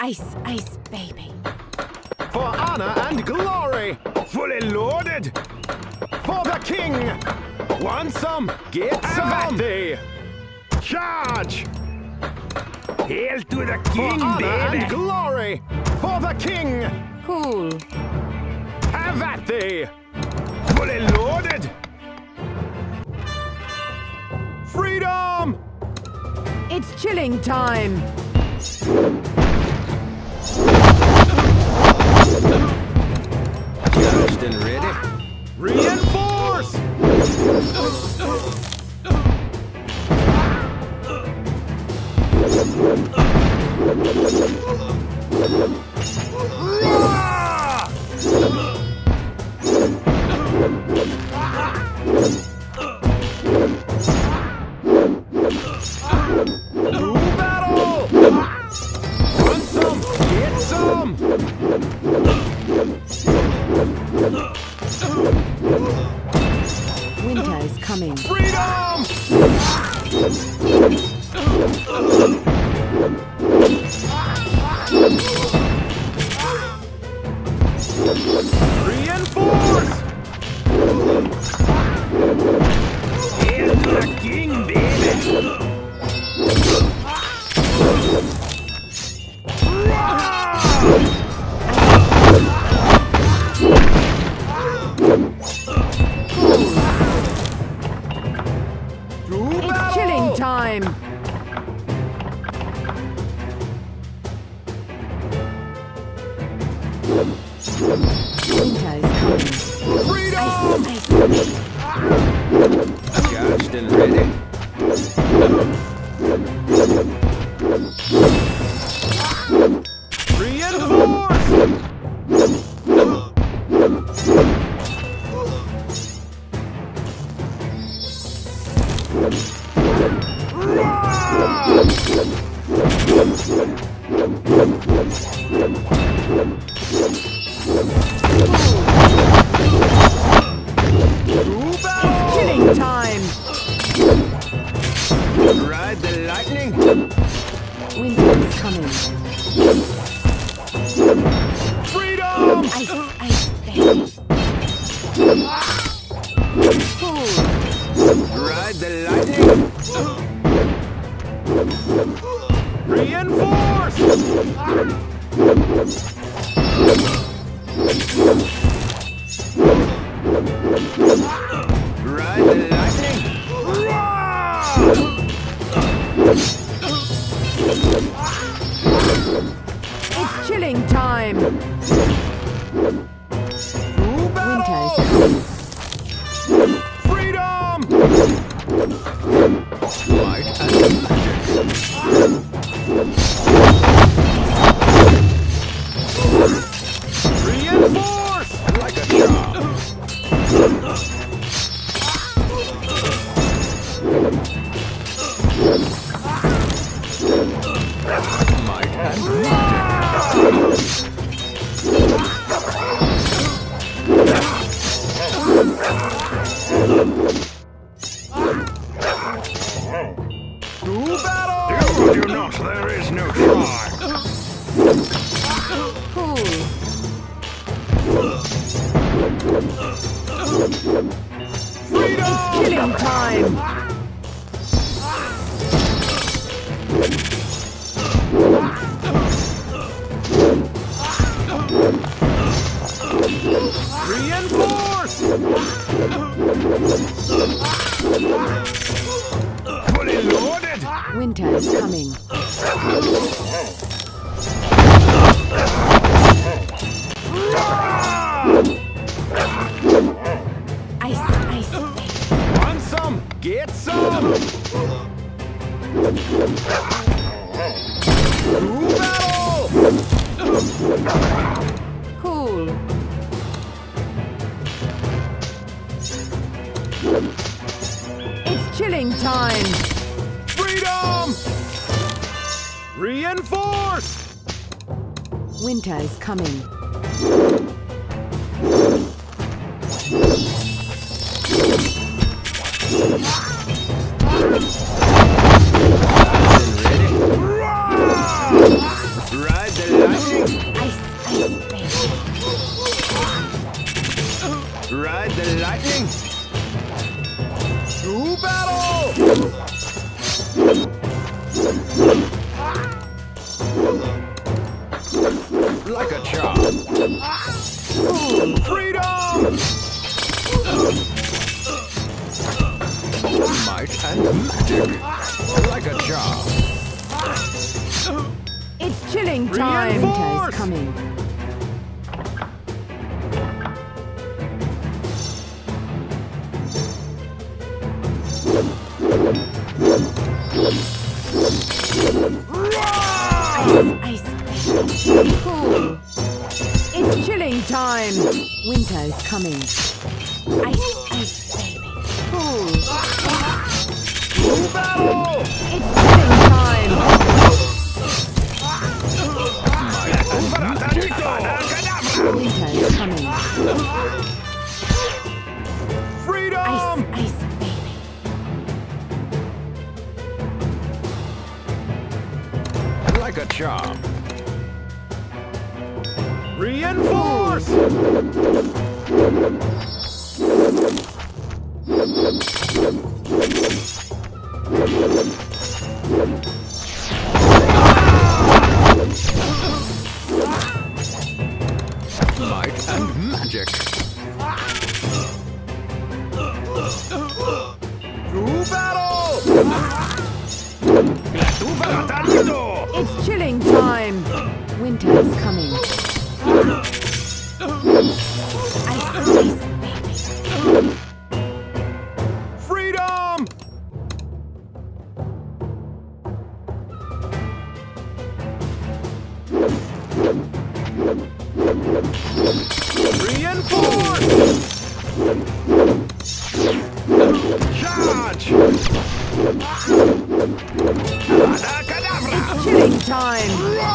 Ice, ice, baby. For honor and glory, fully loaded. For the king. Want some? Get some. Thee. Charge. Hail to the king, for honor baby. and glory. For the king. Cool. Have at thee. Fully loaded. Freedom. It's chilling time. Charged and ready. Reinforce! Do battle! Want some? Get some! Winter is coming. Freedom! Reinforce! Hail to the king, baby. It's chilling time. Winter is coming. Freedom! Ice, Charged and ready. Reinforce! It's chilling time. Ride the lightning. Winter is coming. Freedom! Ice, ice, baby. Cool. Ride the lightning. Reinforce! Ride the lightning. It's chilling time. Do Winter is battle! coming. Freedom! Light and magic. Reinforce! Like a charm. Might and do battle! Do not, there is no try. Cool. Freedom! Chilling time. Reinforce! Fully loaded. Winter is coming. Ice, ice, baby. Want some? Get some! Do battle! Cool. It's chilling time. Freedom! Reinforce! Winter is coming. Ride the Ride the lightning. To battle! Like a charm. Freedom! Might and magic. Like a charm. It's chilling time. Winter is coming. Ice. Cool. It's chilling time. Winter is coming. Ice, baby. Cool. To battle! It's chilling time. Winter is coming. Freedom! Ice, baby. Like a charm. Reinforce! Might and magic. To battle! It's chilling time. Winter is coming. Ice, baby. Freedom! Reinforce! Charge! It's chilling time.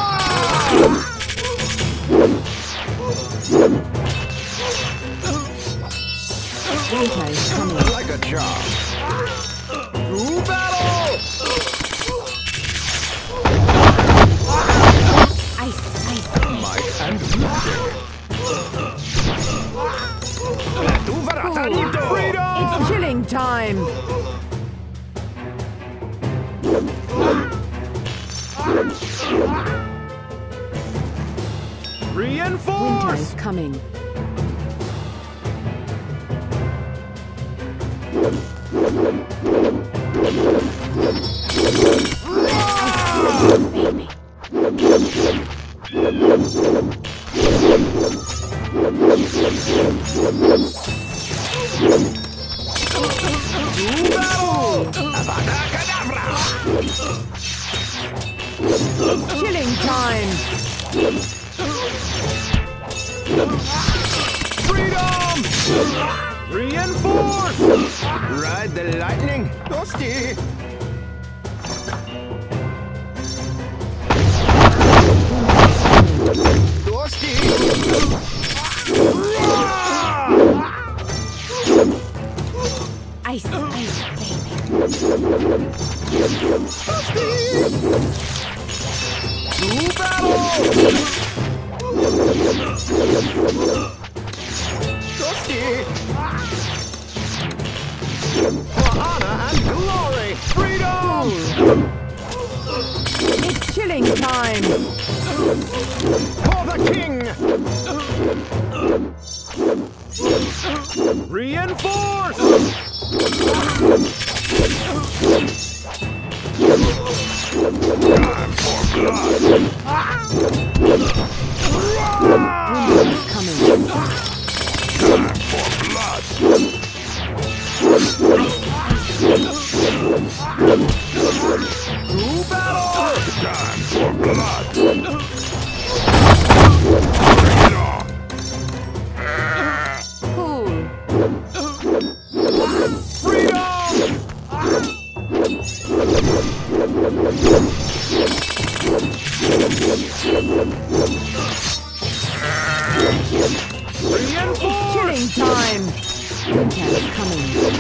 Winter is coming. Like a charm. To battle! Ice, Might and magic. cool. Freedom! It's chilling time. Winter Reinforce! is coming. Baby. To battle! It's chilling time. Freedom! Reinforce! Ride the lightning. Toasty! Toasty! Ice, baby. To battle! Toasty! For honor and glory! Freedom! It's chilling time. For the king! Reinforce! Time for blood! Winter is coming. Time for blood! To battle! Time for blood! Bring it on! Cool. Freedom! Reinforce! Chilling time. Winter is coming.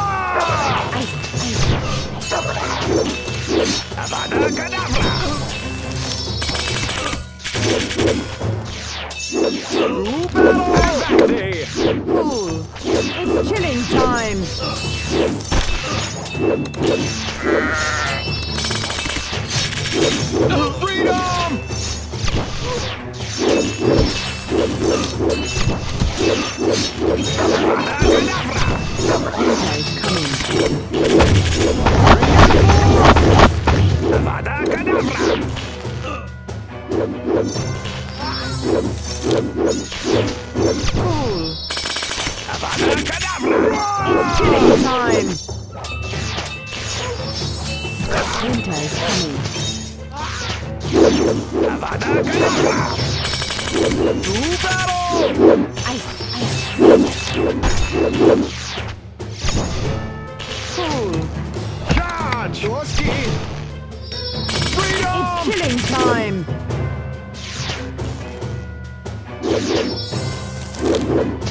Ice, Avada Kedavra! Freedom! Winter is coming. Avada Kedavra! Cool. Avada Kedavra! It's chilling time. Winter is coming. Avada Kedavra! To battle! Ice, ice. Cool. Charge! Dorsky! It's Freedom! chilling time.